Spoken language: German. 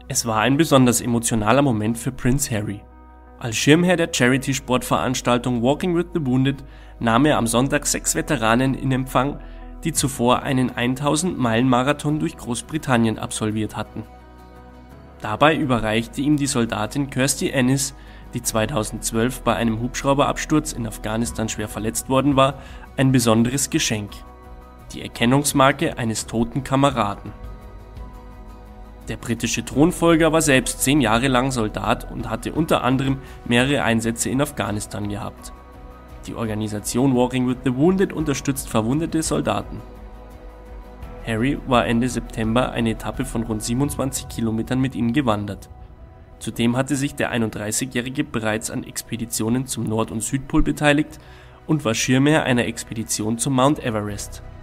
Es war ein besonders emotionaler Moment für Prince Harry. Als Schirmherr der Charity-Sportveranstaltung Walking with the Wounded nahm er am Sonntag 6 Veteranen in Empfang, die zuvor einen 1000-Meilen-Marathon durch Großbritannien absolviert hatten. Dabei überreichte ihm die Soldatin Kirstie Ennis, die 2012 bei einem Hubschrauberabsturz in Afghanistan schwer verletzt worden war, ein besonderes Geschenk: die Erkennungsmarke eines toten Kameraden. Der britische Thronfolger war selbst 10 Jahre lang Soldat und hatte unter anderem mehrere Einsätze in Afghanistan gehabt. Die Organisation Walking with the Wounded unterstützt verwundete Soldaten. Harry war Ende September eine Etappe von rund 27 Kilometern mit ihnen gewandert. Zudem hatte sich der 31-Jährige bereits an Expeditionen zum Nord- und Südpol beteiligt und war Schirmherr einer Expedition zum Mount Everest.